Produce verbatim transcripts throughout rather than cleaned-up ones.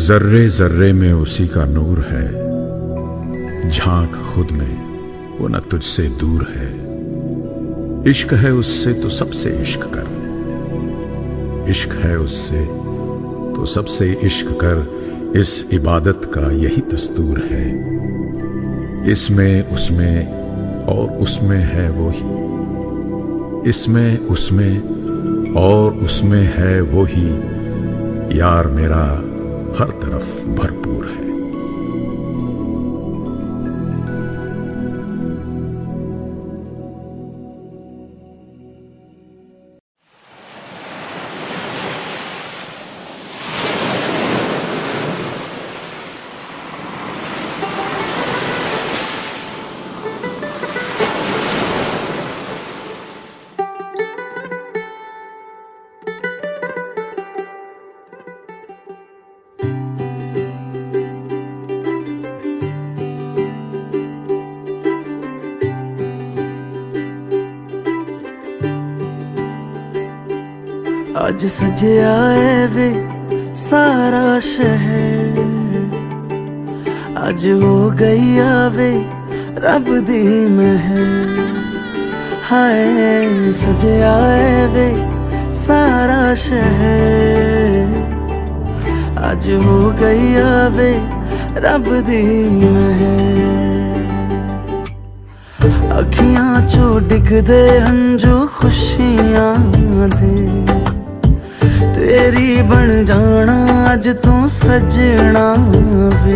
जर्रे जर्रे में उसी का नूर है, झांक खुद में वो न तुझसे दूर है। इश्क है उससे तो सबसे इश्क कर, इश्क है उससे तो सबसे इश्क कर, इस इबादत का यही दस्तूर है। इसमें उसमें और उसमें है वो ही, इसमें उसमें और उसमें है वो ही, यार मेरा हर तरफ भरपूर है। आज सजया है वे सारा शहर, आज हो गई आवे रब दी महर। हाय सजया है वे सारा शहर, आज हो गई आवे रब दी महर। अखियां चो डिगदे हंजू खुशियां दे, तेरी बन जाना अज तू सजना वे।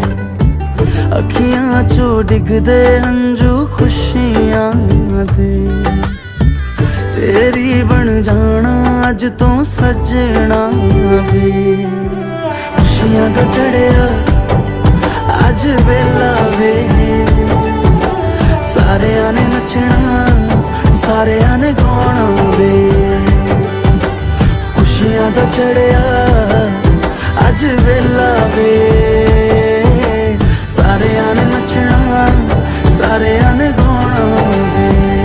अखियां चो डिगदे हंजू खुशियां दे, तेरी बन जाना अज तू सजना वे। खुशियां दा चढ़िया अज वेला वे, सारेयां ने नचना सारेयां ने गाना वे। खुशियां दा चढ़िया अज वेला वे, सारेयां ने नचना सारेयां ने गाना वे।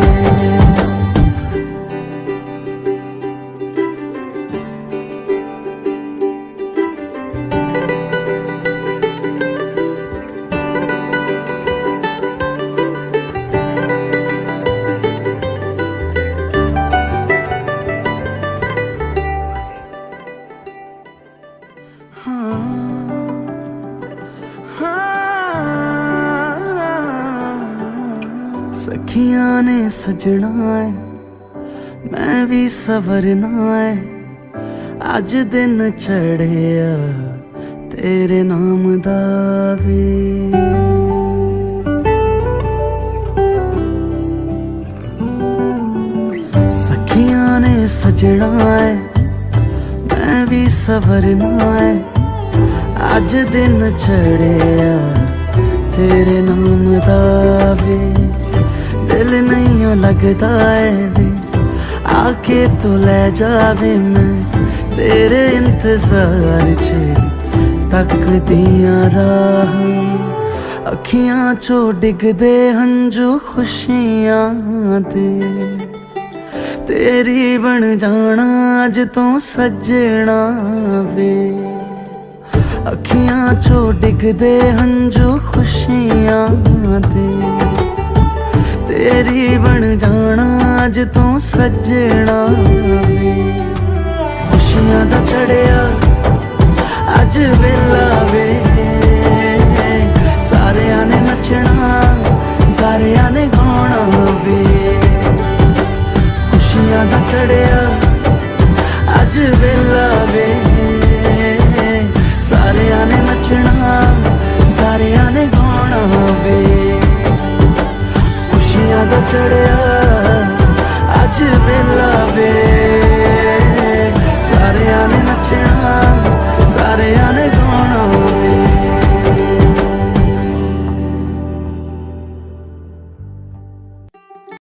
सखियां ने सजना है मैं भी सवरना है, अज दिन चढ़िया तेरे नाम दा वे। सखियां ने सजना है मैं भी सवरना है, अज दिन चढ़िया तेरे नाम दा वे। दिल नहीं लगता है वे, आके तू ले जावे मैं तेरे इंतजार च तकदियां राह। अखियां चो डिगदे हंजू खुशियां दे, तेरी बन जाना अज तू सजना वे। अखियां चो डिगदे हंजू खुशियां दे, तेरी बन जाना अज तू सजना वे। खुशियां दा चढ़िया अज वेला वे, सारेयां ने नचना सारेयां ने गाना वे। खुशियां दा चढ़िया अज वेला वे, सारेयां ने नचना सारेयां ने गाना वे। खुशियां दा चढ़िया अज वेला वे।